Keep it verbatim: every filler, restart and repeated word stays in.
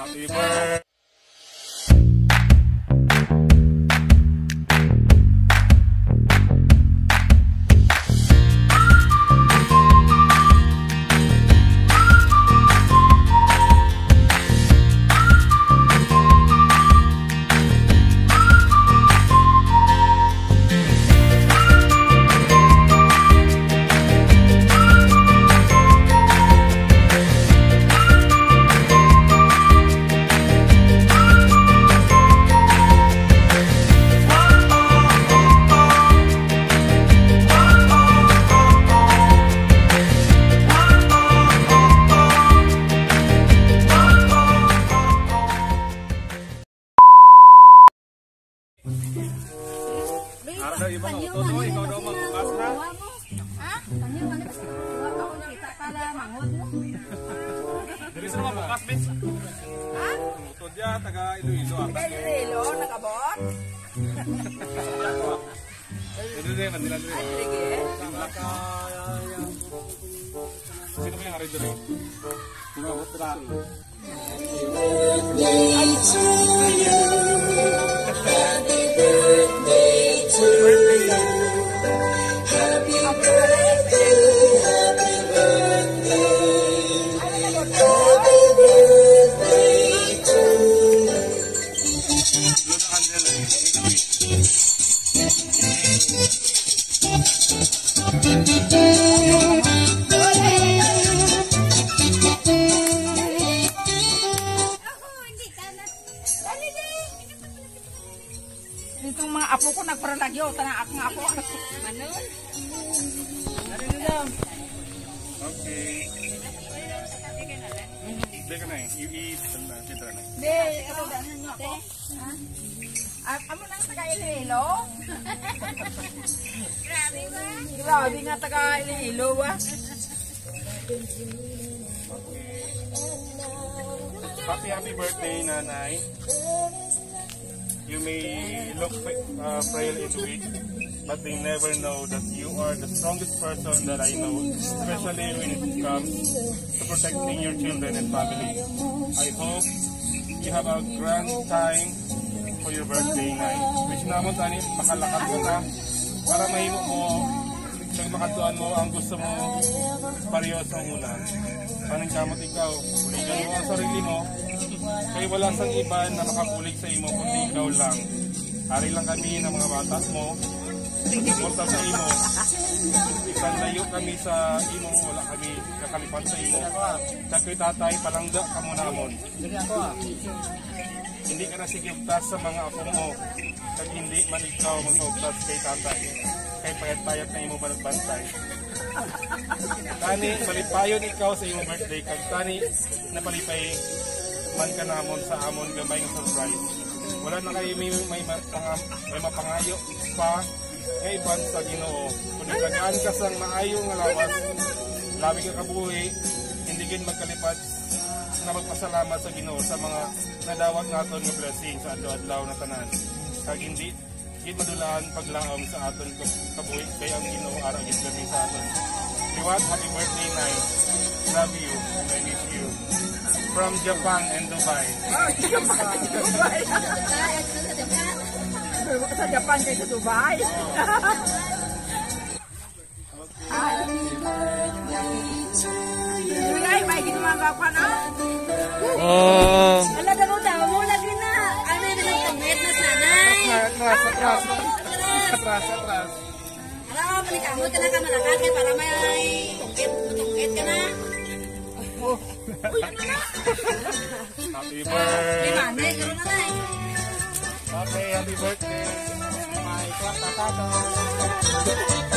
Happy birthday. Ada ibang tutoy, ikaw daw magbukas na. Ha? Tanyo man kasi wa ka una kita para mangod mo. Diri sa magbukas, bis. Ha? Tutod ya taga Iloilo. Taga Iloilo nagabot. Dili dili man dili. Ay sige. Sino may hari diri? Mga utra. Happy birthday to you. Happy birthday to you. Happy birthday, happy birthday. Happy birthday to you. Itong mga apo ko nagparalagyo, tanang akong apo. Manon. Okay. Hindi ka na eh. You eat. Kita na. Hindi, ito daanan nyo ako. Ha? At amo nang taga Iloilo? Grabe ba? Grabe nga taga Iloilo ba? Happy happy birthday, Nanay. You may look uh, frail and weak, but they never know that you are the strongest person that I know, especially when it comes to protecting your children and family. I hope you have a grand time for your birthday night. Wish naman tani makalakas mo na para mahimo mo kung makatuan mo ang gusto mo pareho sa muna. Panang kamot ikaw, uligan mo ang sarili mo. Kaya wala sang iba na makabulig sa imo kundi ikaw lang. Ari lang kami ng mga bata mo. Suporta sa imo. Isan layo kami sa imo, wala kami kakalipan sa imo. Kaya tatay, palangga ka mo namon. Hindi ka nasigibtas sa mga apo mo. Kaya hindi man ikaw magsaugtas kay tatay. Kaya payat-payat na imo bantay. Tani, palipayon ikaw sa imo birthday. Kag tani, napalipay man ka namon sa amon gamay ng surprise. Wala na kayo may, may, may mapangayo pa nga iban sa Ginoo. Kung itagaan ka sang maayong nga lawas, labi ka kabuhi, hindi gin magkalipad na magpasalamat sa Ginoo sa mga nadawat naton nga blessing sa adlaw-adlaw na tanan. Kag hindi gid madulaan paglaom sa aton kabuhi kay ang Ginoo ara gid kami sa aton. Liwat, happy birthday night. Love you and I miss you. From Japan and Dubai. Oh, Japan and Dubai. Sa Japan kayo sa Dubai. Happy birthday to you. Ay, may ginumagaw ka na? Oh. Ala, damo daw mo lagi na. Ano yung nagtangit na sana? Atras, atras. Atras, atras. Alam mo, manikamot ka na ka malakad kaya para may tukit, tukit ka na. Oh. Uy, ano na? Happy Di birthday. ba? Hindi, gano'n na na eh. Okay, happy birthday. My kwarta tato.